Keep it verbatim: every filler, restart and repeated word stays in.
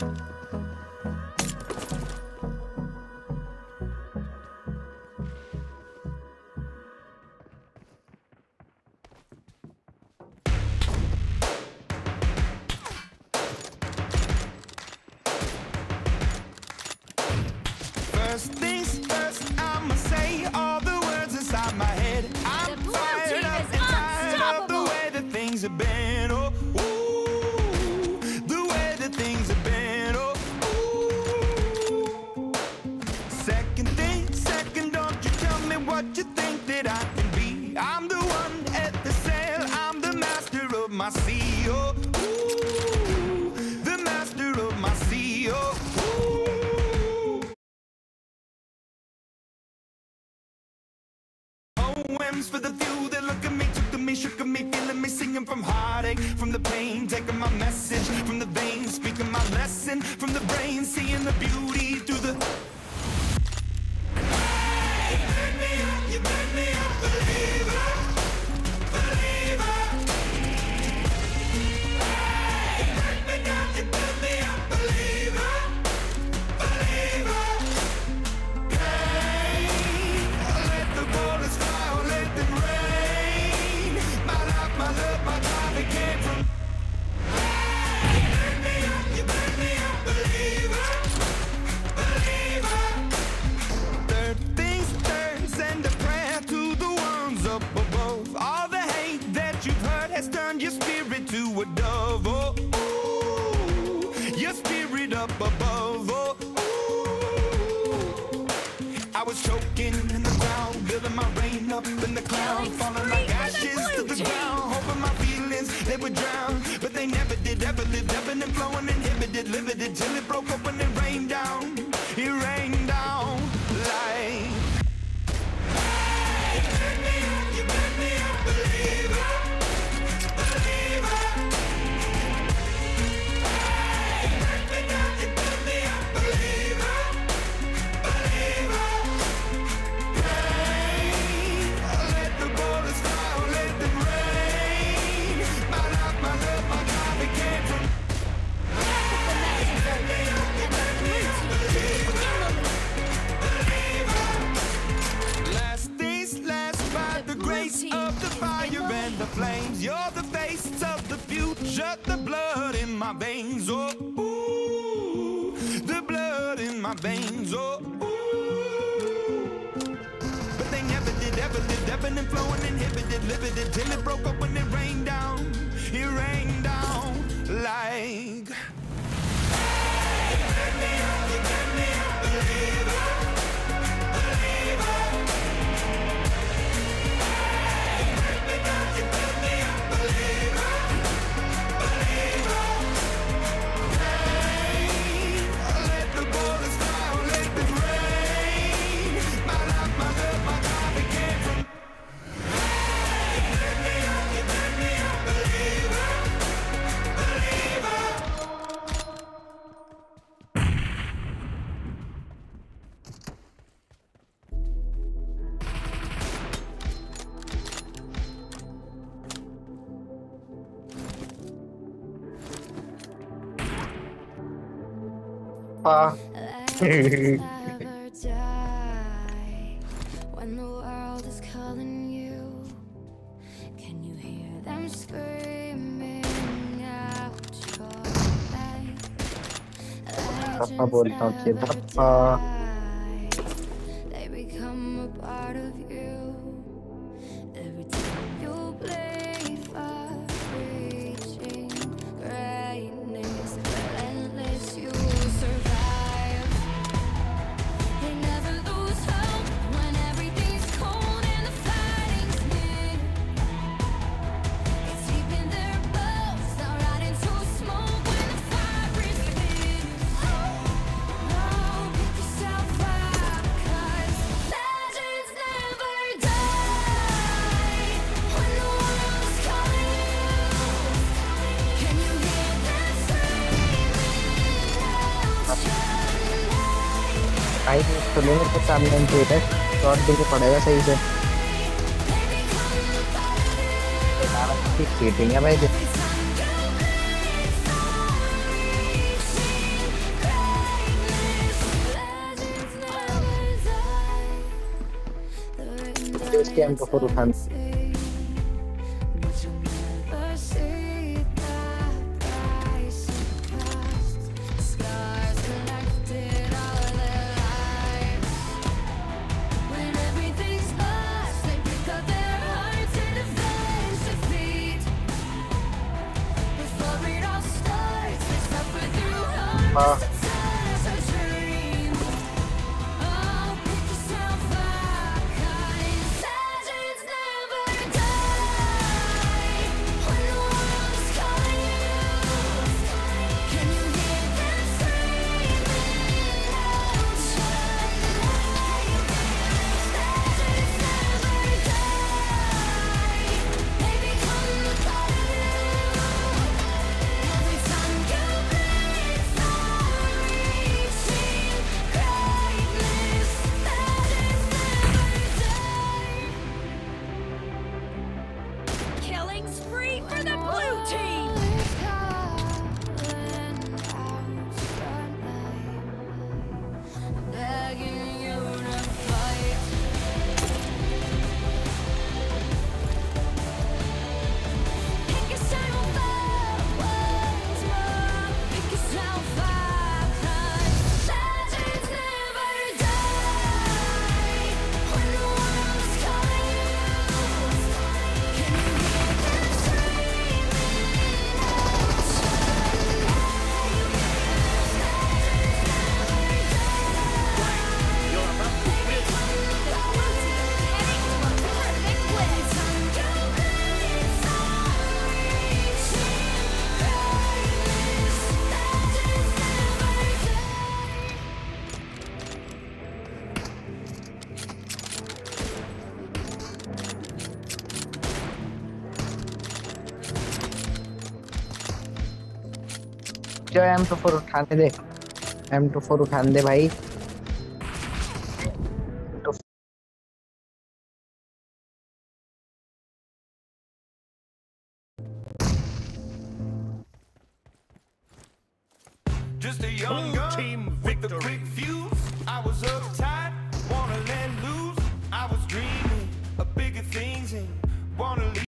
First things first, I'ma say all the words inside my head. I'm fired up and tired of the way that things have been. Oh, ooh, the way that things have been. Oh, ooh. Second thing, second, don't you tell me what you think that I can be. I'm the one at the sail, I'm the master of my sea. Oh, ooh, the master of my sea. Oh, poems for the few that look at me, took to me, shook at me, feeling me, singing from heartache, from the pain, taking my message from the veins, speaking my lesson from the brain, seeing the beauty through the. Hey, you burn me up, you burn me up, believer, believer. Hey, you burn me down, you burn me up, believer, believer. Hey, let the bullets fly. My love, my drive, it came from. Hey, you burn me up, you burn me up, believer, believer. Third things third, send a prayer to the ones up above. All the hate that you've heard has turned your spirit to a dove. Oh, ooh, your spirit up above. Oh, ooh. I was choking in the ground, building my rain up in the cloud, falling like ashes to the ground. They would drown, but they never did, ever lived, ebbing and flowing, inhibited, limited, till it broke up and it rained down, it rained down like. Hey, you burn me up, you burn me up, believer, believer. Hey, you burn me down, you burn me up, believer, believer. Hey, let the bullets fly, let them rain. My love, my drive, it came from. Last things last by the grace of the fire and the flames. You're the face of the future, the blood in my veins. Oh, ooh, the blood in my veins. Oh, ooh. But they never did, ever lived, ebbing and flowing, inhibited, limited, till it broke up when it rained down. It rained down like. Hey, you burn me up, you burn me up, believer, believer. Hey, you burn me down, you burn me up, believer, believer. Hey, let the bullets fly, let them rain. My love, my love, my drive, it came from. Hey, you burn me up, you burn me up, believer, believer. Ah. Never die when the world is calling you. Can you hear them screaming out your name? Apa बोलता हूँ कि धप्पा They become a part of you. Every time you play for reaching greatness, relentless, you survive. They never lose hope when everything's cold and the fighting's near. It's deep in their bones, they'll rot into smoke when the fire is thin. Oh, pick yourself up, 'cause legends never die when the world is calling you. Can you hear them screaming out your name? आई तो लेने को सामने पे है shot देके पड़ेगा सही से चीटिंग है भाई। इसकी एम टू फोर उठाना। हाँ Killing spree for the blue team! Begging you to fight. Pick yourself up once more. Pick yourself up, 'cause legends never die. When the world's calling you, can you hear them screaming out? जो M two four उठाने दे, M two four उठाने दे भाई। Just a young Blue gun team with a victory. quick fuse. I was uptight, wanna let loose. I was dreaming of bigger things and wanna leave.